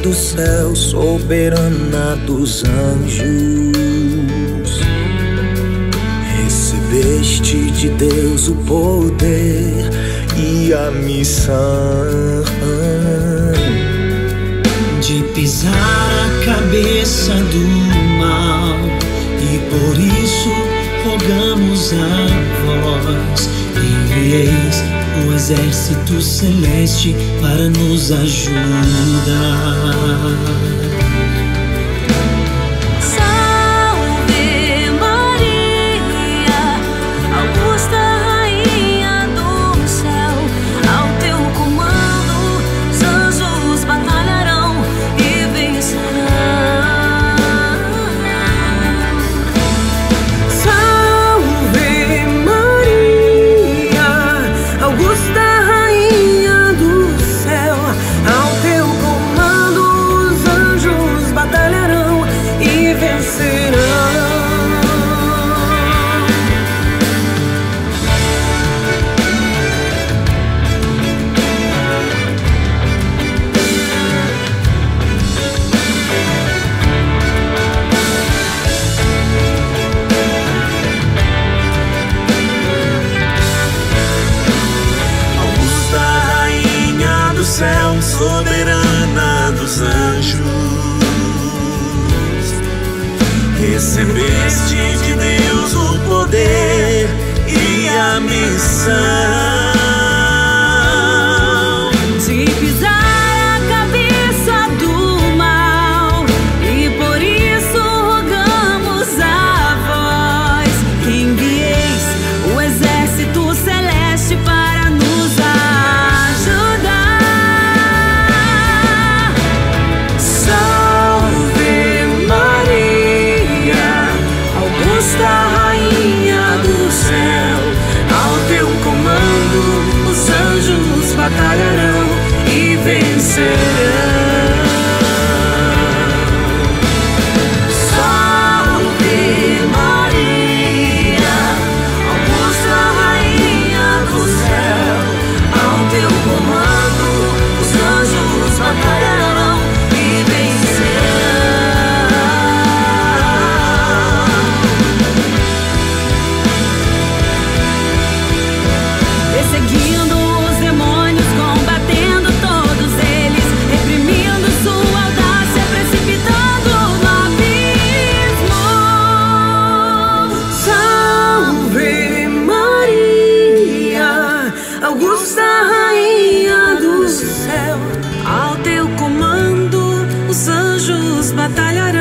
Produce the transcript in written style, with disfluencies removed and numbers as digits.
do céu, soberana dos anjos, recebeste de Deus o poder e a missão de pisar a cabeça do mal, e por isso rogamos a vós, envieis o exército celeste para nos ajudar. Soberana dos anjos, recebeste de Deus o poder e a missão de pisar a cabeça do mal, e por isso rogamos a vós, que envieis o exército celeste para nos ajudar. Batalharão e vencerão. Salve Maria, augusta rainha do céu, ao teu comando os anjos batalharão e vencerão. Perseguindo os demônios, combatendo todos eles, reprimindo sua audácia, precipitando no abismo. Salve Maria, augusta rainha do céu, Ao teu comando os anjos batalharão